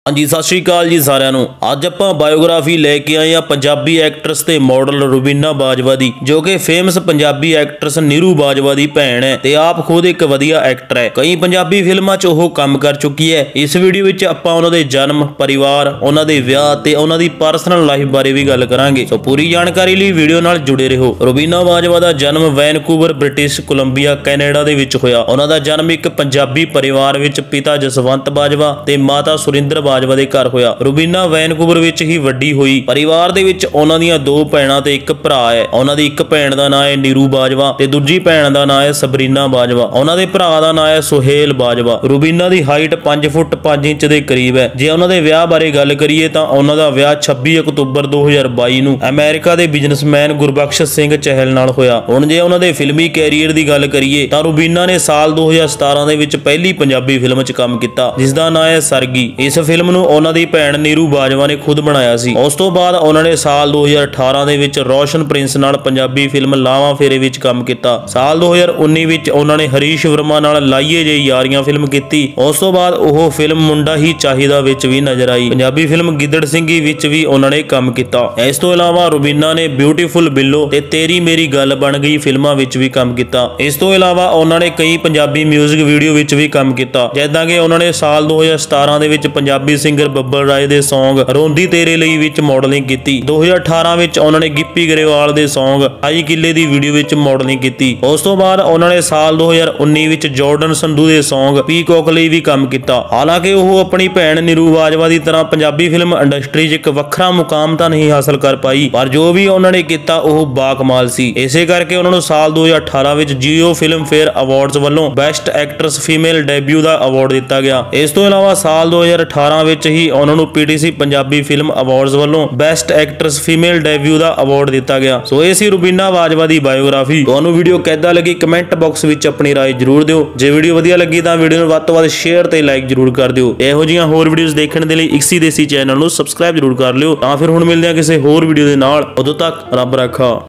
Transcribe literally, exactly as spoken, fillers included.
हाँ जी, सत श्री अकाल जी सारिਆਂ ਨੂੰ। ਅੱਜ ਆਪਾਂ ਬਾਇਓਗ੍ਰਾਫੀ ਲੈ ਕੇ ਆਏ ਆ ਪੰਜਾਬੀ ਐਕਟਰਸ ਤੇ ਮਾਡਲ ਰੁਬੀਨਾ ਬਾਜਵਾ ਦੀ, ਜੋ ਕਿ ਫੇਮਸ ਪੰਜਾਬੀ ਐਕਟਰਸ ਨੀਰੂ ਬਾਜਵਾ ਦੀ ਭੈਣ ਹੈ ਤੇ ਆਪ ਖੁਦ ਇੱਕ ਵਧੀਆ ਐਕਟਰ ਹੈ। ਕਈ ਪੰਜਾਬੀ ਫਿਲਮਾਂ 'ਚ ਉਹ ਕੰਮ ਕਰ ਚੁੱਕੀ ਹੈ। ਇਸ ਵੀਡੀਓ ਵਿੱਚ ਆਪਾਂ ਉਹਨਾਂ ਦੇ ਜਨਮ, ਪਰਿਵਾਰ, ਉਹਨਾਂ ਦੇ ਵਿਆਹ ਤੇ ਉਹਨਾਂ ਦੀ ਪਰਸਨਲ ਲਾਈਫ ਬਾਰੇ ਵੀ ਗੱਲ ਕਰਾਂਗੇ। ਸੋ ਪੂਰੀ ਜਾਣਕਾਰੀ ਲਈ ਵੀਡੀਓ ਨਾਲ ਜੁੜੇ ਰਹੋ। ਰੁਬੀਨਾ ਬਾਜਵਾ ਦਾ ਜਨਮ ਵੈਨਕੂਵਰ, ਬ੍ਰਿਟਿਸ਼ ਕੋਲੰਬੀਆ, ਕੈਨੇਡਾ ਦੇ ਵਿੱਚ ਹੋਇਆ। ਉਹਨਾਂ ਦਾ ਜਨਮ ਇੱਕ ਪੰਜਾਬੀ ਪਰਿਵਾਰ ਵਿੱਚ ਪਿਤਾ ਜਸਵੰਤ ਬਾਜਵਾ ਤੇ ਮਾਤਾ ਸੁਰਿੰਦਰ ਬਾਜਵਾ ਦੇ ਘਰ ਹੋਇਆ। ਰੁਬੀਨਾ ਵੈਨਕੂਵਰ ਵਿੱਚ ਹੀ ਵੱਡੀ ਹੋਈ। ਪਰਿਵਾਰ ਦੇ ਵਿੱਚ ਉਹਨਾਂ ਦੀਆਂ ਦੋ ਭੈਣਾਂ ਤੇ ਇੱਕ ਭਰਾ ਹੈ। ਉਹਨਾਂ ਦੀ ਇੱਕ ਭੈਣ ਦਾ ਨਾਮ ਹੈ ਨੀਰੂ ਬਾਜਵਾ ਤੇ ਦੂਜੀ ਭੈਣ ਦਾ ਨਾਮ ਹੈ ਸਬਰੀਨਾ ਬਾਜਵਾ। ਉਹਨਾਂ ਦੇ ਭਰਾ ਦਾ ਨਾਮ ਹੈ ਸੁਹੇਲ ਬਾਜਵਾ। ਰੁਬੀਨਾ ਦੀ ਹਾਈਟ ਪੰਜ ਫੁੱਟ ਪੰਜ ਇੰਚ ਦੇ ਕਰੀਬ ਹੈ। ਜੇ ਉਹਨਾਂ ਦੇ ਵਿਆਹ ਬਾਰੇ ਗੱਲ ਕਰੀਏ ਤਾਂ ਉਹਨਾਂ ਦਾ ਵਿਆਹ ਛੱਬੀ ਅਕਤੂਬਰ ਦੋ ਹਜ਼ਾਰ ਬਾਈ ਨੂੰ ਅਮਰੀਕਾ ਦੇ ਬਿਜ਼ਨਸਮੈਨ ਗੁਰਬਖਸ਼ ਸਿੰਘ ਚਹਿਲ ਨਾਲ ਹੋਇਆ। ਹੁਣ ਜੇ ਉਹਨਾਂ ਦੇ ਫਿਲਮੀ ਕੈਰੀਅਰ ਦੀ ਗੱਲ ਕਰੀਏ ਤਾਂ ਰੁਬੀਨਾ ਨੇ ਸਾਲ ਦੋ ਹਜ਼ਾਰ ਸਤਾਰਾਂ ਦੇ ਵਿੱਚ ਪਹਿਲੀ ਪੰਜਾਬੀ ਫਿਲਮ 'ਚ ਕੰਮ ਕੀਤਾ, ਜਿਸ ਦਾ ਨਾਮ ਹੈ ਸਰਗੀ। ਇਸ ਫਿਲਮ ਨੂੰ ਉਹਨਾਂ ਦੀ ਭੈਣ ਨੀਰੂ ਬਾਜਵਾ ਨੇ ਖੁਦ ਬਣਾਇਆ ਸੀ। ਉਸ ਤੋਂ ਬਾਅਦ ਉਹਨਾਂ ਨੇ ਸਾਲ ਦੋ ਹਜ਼ਾਰ ਅਠਾਰਾਂ ਦੇ ਵਿੱਚ ਰੋਸ਼ਨ ਪ੍ਰਿੰਸ ਨਾਲ ਪੰਜਾਬੀ ਫਿਲਮ ਲਾਵਾਂ ਫੇਰੇ ਵਿੱਚ ਕੰਮ ਕੀਤਾ। ਸਾਲ ਦੋ ਹਜ਼ਾਰ ਉੱਨੀ ਵਿੱਚ ਉਹਨਾਂ ਨੇ ਹਰੀਸ਼ ਵਰਮਾ ਨਾਲ ਲਾਈਏ ਜੇ ਯਾਰੀਆਂ ਫਿਲਮ ਕੀਤੀ। ਉਸ ਤੋਂ ਬਾਅਦ ਉਹ ਫਿਲਮ ਮੁੰਡਾ ਹੀ ਚਾਹੀਦਾ ਵਿੱਚ ਵੀ ਨਜ਼ਰ ਆਈ। ਪੰਜਾਬੀ ਫਿਲਮ ਗਿੱਦੜ ਸਿੰਘੀ ਵਿੱਚ ਵੀ ਉਹਨਾਂ ਨੇ ਕੰਮ ਕੀਤਾ। ਇਸ ਤੋਂ ਇਲਾਵਾ ਰੁਬੀਨਾ ਨੇ ਬਿਊਟੀਫੁਲ ਬਿੱਲੋ ਤੇ ਤੇਰੀ ਮੇਰੀ ਗੱਲ ਬਣ ਗਈ ਫਿਲਮਾਂ ਵਿੱਚ ਵੀ ਕੰਮ ਕੀਤਾ। ਇਸ ਤੋਂ ਇਲਾਵਾ ਉਹਨਾਂ ਨੇ ਕਈ ਪੰਜਾਬੀ ਮਿਊਜ਼ਿਕ ਵੀਡੀਓ ਵਿੱਚ ਵੀ ਕੰਮ ਕੀਤਾ, ਜਿੱਦਾਂ ਕਿ ਉਹਨਾਂ ਨੇ ਸਾਲ ਦੋ ਹਜ਼ਾਰ ਸਤਾਰਾਂ ਦੇ ਵਿੱਚ ਪੰਜਾਬੀ ਸਿੰਗਰ ਬੱਬਲ ਰਾਏ ਦੇ ਸੌਂਗ ਰੋਂਦੀ ਤੇਰੇ ਲਈ ਵਿੱਚ ਮਾਡਲਿੰਗ ਕੀਤੀ। ਦੋ ਹਜ਼ਾਰ ਅਠਾਰਾਂ ਵਿੱਚ ਉਹਨਾਂ ਨੇ ਗਿੱਪੀ ਗਰੇਵਾਲ ਦੇ ਸੌਂਗ ਆਈ ਕਿੱਲੇ ਦੀ ਵੀਡੀਓ ਵਿੱਚ ਮਾਡਲਿੰਗ ਕੀਤੀ। ਉਸ ਤੋਂ ਬਾਅਦ ਉਹਨਾਂ ਨੇ ਸਾਲ ਦੋ ਹਜ਼ਾਰ ਉੱਨੀ ਵਿੱਚ ਜਾਰਡਨ ਸੰਧੂ ਦੇ ਸੌਂਗ ਪੀਕੌਕ ਲਈ ਵੀ ਕੰਮ ਕੀਤਾ। ਹਾਲਾਂਕਿ ਉਹ ਆਪਣੀ ਭੈਣ ਨੀਰੂ ਬਾਜਵਾ ਦੀ ਤਰ੍ਹਾਂ ਪੰਜਾਬੀ ਫਿਲਮ ਇੰਡਸਟਰੀ 'ਚ ਇੱਕ ਵੱਖਰਾ ਮੁਕਾਮ ਤਾਂ ਨਹੀਂ ਹਾਸਲ ਕਰ ਪਾਈ, ਪਰ ਜੋ ਵੀ ਉਹਨਾਂ ਨੇ ਕੀਤਾ ਉਹ ਬਾਕਮਾਲ ਸੀ। ਇਸੇ ਕਰਕੇ ਉਹਨਾਂ ਨੂੰ ਸਾਲ ਦੋ ਹਜ਼ਾਰ ਅਠਾਰਾਂ ਵਿੱਚ ਜੀਓ ਫਿਲਮ ਫੇਅਰ ਅਵਾਰਡਸ ਵੱਲੋਂ ਬੈਸਟ ਐਕਟਰਸ ਫੀਮੇਲ ਡੈਬਿਊ ਦਾ ਅਵਾਰਡ ਦਿੱਤਾ ਗਿਆ। ਇਸ ਤੋਂ ਇਲਾਵਾ ਸਾਲ ਦੋ ਹਜ਼ਾਰ ਅਠਾਰਾਂ ਵਿੱਚ ਹੀ ਉਹਨਾਂ ਨੂੰ ਪੀਟੀਸੀ ਪੰਜਾਬੀ ਫਿਲਮ ਅਵਾਰਡਸ ਵੱਲੋਂ ਬੈਸਟ ਐਕਟਰਸ ਫੀਮੇਲ ਡੈਬਿਊ ਦਾ ਅਵਾਰਡ ਦਿੱਤਾ ਗਿਆ। ਸੋ ਇਹ ਸੀ ਰੁਬੀਨਾ ਬਾਜਵਾ ਦੀ ਬਾਇਓਗ੍ਰਾਫੀ। ਤੁਹਾਨੂੰ ਵੀਡੀਓ ਕਿੱਦਾਂ ਲੱਗੀ ਕਮੈਂਟ ਬਾਕਸ ਵਿੱਚ ਆਪਣੀ ਰਾਏ ਜ਼ਰੂਰ ਦਿਓ। ਜੇ ਵੀਡੀਓ ਵਧੀਆ ਲੱਗੀ ਤਾਂ ਵੀਡੀਓ ਨੂੰ ਵੱਧ ਤੋਂ ਵੱਧ ਸ਼ੇਅਰ ਤੇ ਲਾਈਕ ਜ਼ਰੂਰ ਕਰ ਦਿਓ। ਇਹੋ ਜਿਹੀਆਂ ਹੋਰ ਵੀਡੀਓਜ਼ ਦੇਖਣ ਦੇ ਲਈ ਇਕਸੀ ਦੇਸੀ ਚੈਨਲ ਨੂੰ ਸਬਸਕ੍ਰਾਈਬ ਜ਼ਰੂਰ ਕਰ ਲਿਓ। ਤਾਂ ਫਿਰ ਹੁਣ ਮਿਲਦੇ ਹਾਂ ਕਿਸੇ ਹੋਰ ਵੀਡੀਓ ਦੇ ਨਾਲ। ਉਦੋਂ ਤੱਕ ਰੱਬ ਰਾਖਾ।